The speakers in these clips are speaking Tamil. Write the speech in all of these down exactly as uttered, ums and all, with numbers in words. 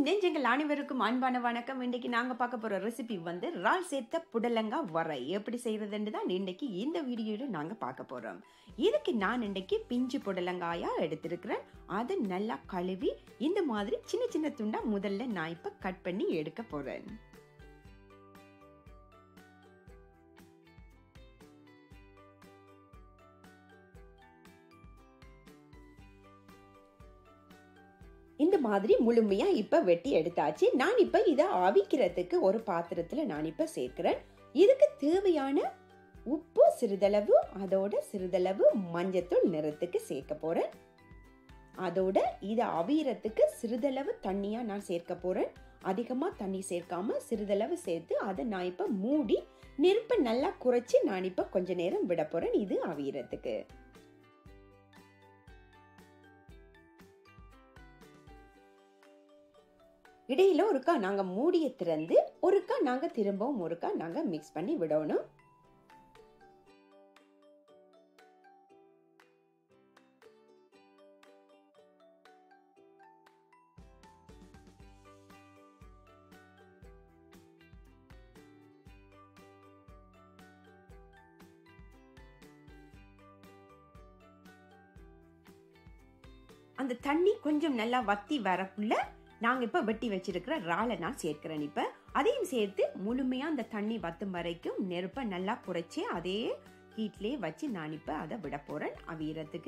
நெஞ்சங்கள் அனைவருக்கும் அன்பான வணக்கம். இன்னைக்கு நாங்க பார்க்க போற ரெசிபி வந்து இறால் சேர்த்த புடலங்காய் வரை எப்படி செய்யறதுன்னு தான் இன்னைக்கு இந்த வீடியோல நாங்க பார்க்க போறோம். இதுக்கு நான் இன்னைக்கு பிஞ்சு புடலங்காயா எடுத்திருக்கிறேன். அதை நல்லா கழுவி இந்த மாதிரி சின்ன சின்ன துண்டா முதல்ல நான் இப்ப கட் பண்ணி எடுக்க போறேன். இந்த மாதிரி முழுமையா இப்ப வெட்டி எடுத்தாச்சு. நான் இப்ப இத அவிக்கிறதுக்கு ஒரு பாத்திரத்துல நான் இப்ப சேர்க்கிறேன். இதுக்கு தேவையான உப்பு சிறிதளவு, அதோட சிறிதளவு மஞ்சத்தூள் நிறத்துக்கு சேர்க்க போறேன். அதோட இத அவியறதுக்கு சிறிதளவு தண்ணியா நான் சேர்க்க போறேன். அதிகமா தண்ணி சேர்க்காம சிறிதளவு சேர்த்து அதை நான் இப்ப மூடி நெருப்பை நல்லா குறைச்சி நான் இப்ப கொஞ்ச நேரம் விட போறேன் இது அவியறதுக்கு. இடையில ஒருக்கா நாங்க மூடிய திறந்து ஒருக்கா நாங்க திரும்பவும் ஒருக்கா நாங்க மிக்ஸ் பண்ணி விடணும். அந்த தண்ணி கொஞ்சம் நல்லா வத்தி வரக்குள்ள நாங்க இப்ப வெட்டி வச்சிருக்கிற இறாலை நான் சேர்க்கிறேன். இப்ப அதையும் சேர்த்து முழுமையா அந்த தண்ணி வத்தும் வரைக்கும் நெருப்பை நல்லா குறைச்சி அதே ஹீட்லயே வச்சு நான் இப்ப அதை விட போறேன் அவியறதுக்கு.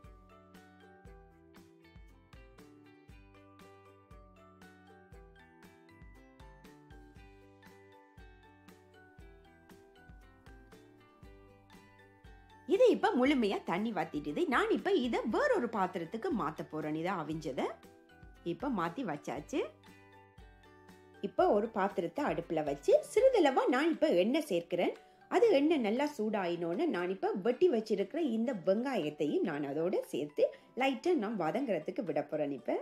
இதை இப்ப முழுமையா தண்ணி வத்திட்டு நான் இப்ப இதை வேறொரு பாத்திரத்துக்கு மாத்த போறேன். இதை அவிஞ்சத இப்ப மாத்தி வச்சாச்சு. இப்ப ஒரு பாத்திரத்தை அடுப்புல வச்சு சிறிதளவா நான் இப்ப எண்ணெய் சேர்க்கிறேன். அது எண்ணெய் நல்லா சூடாயினோன்னு நான் இப்ப வெட்டி வச்சிருக்கிற இந்த வெங்காயத்தையும் நான் அதோட சேர்த்து லைட்டா நான் வதங்குறதுக்கு விட போறேன். இப்ப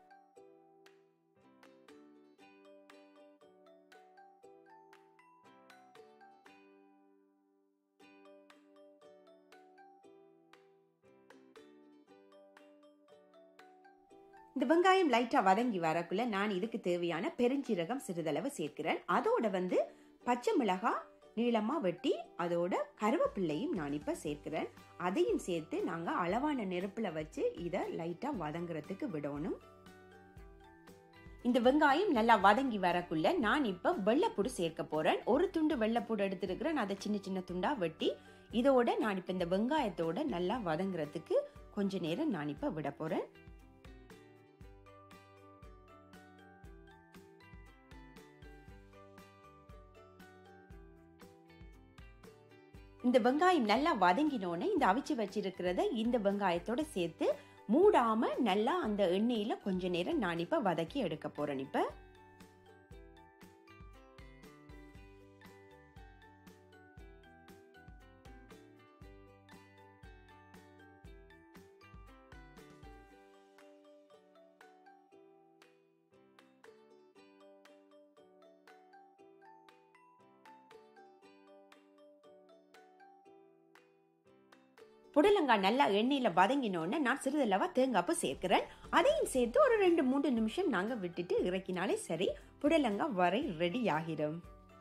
இந்த வெங்காயம் லைட்டா வதங்கி வரக்குள்ள நான் இதுக்கு தேவையான பெருஞ்சீரகம் சிறிதளவு சேர்க்கிறேன். அதோட வந்து பச்சை மிளகாய் நீளமா வெட்டி அதோட கருவேப்பிள்ளையும் நான் இப்ப சேர்க்கிறேன். அதையும் சேர்த்து நாங்க அளவான நெருப்புல வச்சு இத லைட்டா வதங்குறதுக்கு விடணும். இந்த வெங்காயம் நல்லா வதங்கி வரக்குள்ள நான் இப்ப வெள்ளைப்பூடு சேர்க்க போறேன். ஒரு துண்டு வெள்ளைப்பூடு எடுத்திருக்கிறேன். அதை சின்ன சின்ன துண்டா வெட்டி இதோட நான் இப்ப இந்த வெங்காயத்தோட நல்லா வதங்குறதுக்கு கொஞ்ச நேரம் நான் இப்ப விட போறேன். இந்த வெங்காயம் நல்லா வதங்கினோன்னு இந்த அவிச்சு வச்சிருக்கிறத இந்த வெங்காயத்தோட சேர்த்து மூடாம நல்லா அந்த எண்ணெயில கொஞ்ச நேரம் நான் இப்ப வதக்கி எடுக்க போறேன். இப்ப புடலங்காய் நல்லா எண்ணெயில வதங்கினோன்னு நான் சிறிதளவா தேங்காய் சேர்க்கிறேன். அதையும் சேர்த்து ஒரு ரெண்டு மூன்று நிமிஷம் நாங்க விட்டுட்டு இறக்கினாலே சரி புடலங்காய் வரை ரெடி ஆகிடும்.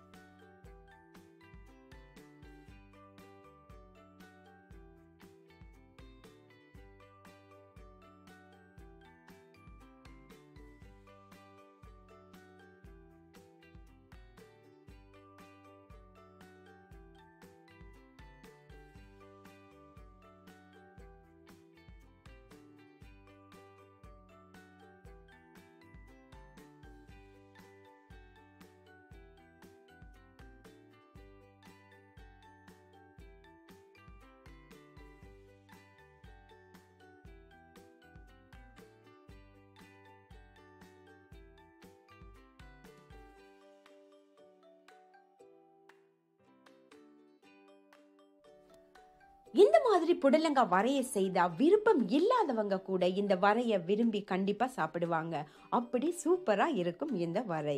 இந்த மாதிரி புடலங்காய் வரைய செய்தா விருப்பம் இல்லாதவங்க கூட இந்த வரைய விரும்பி கண்டிப்பா சாப்பிடுவாங்க. அப்படி சூப்பரா இருக்கும் இந்த வரை.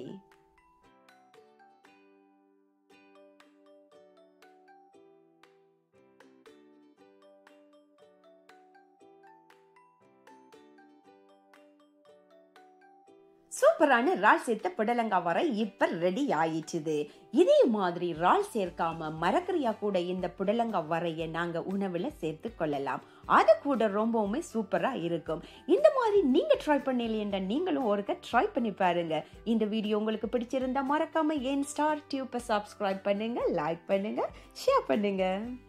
சூப்பரான இறால் சேர்த்த புடலங்காய் வரை இப்ப ரெடி ஆயிடுச்சு. இதே மாதிரி இறால் சேர்க்காம மரக்கறியா கூட இந்த புடலங்காய் வரைய நாங்க உணவுல சேர்த்து கொள்ளலாம். அது கூட ரொம்பவுமே சூப்பரா இருக்கும். இந்த மாதிரி நீங்க ட்ரை பண்ணலையா, நீங்களும் ஒருக்க ட்ரை பண்ணி பாருங்க. இந்த வீடியோ உங்களுக்கு பிடிச்சிருந்தா மறக்காம என் ஸ்டார் டியூப்பை சப்ஸ்கிரைப் பண்ணுங்க, லைக் பண்ணுங்க, ஷேர் பண்ணுங்க.